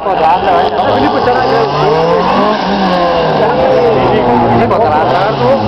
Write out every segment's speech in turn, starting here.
quadrata, quindi possiamo anche è quadrata.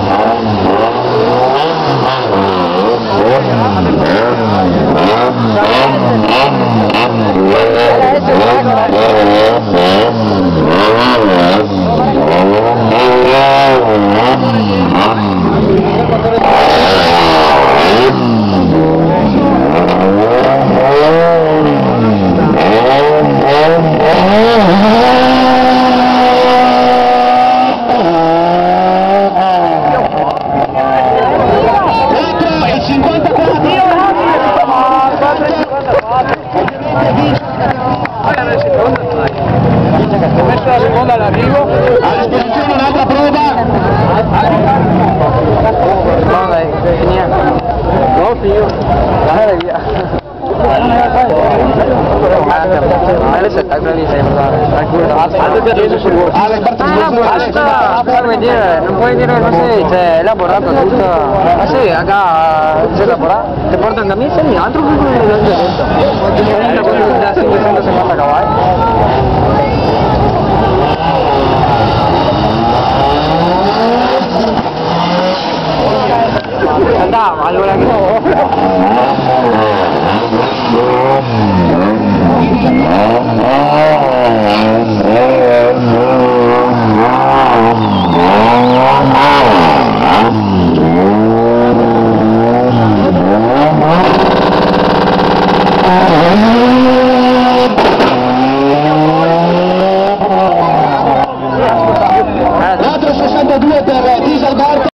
Messo la seconda all'arrivo, a disposizione un'altra prova. No dai, niente. No figlio, dai via. Adesso è bravi sempre. Non puoi dire così, cioè elaborato tutto. Ma sì, acá c'è elaborato, ti portano camisa e altro che quello che detto. Da 550 cavalli. Andiamo, allora che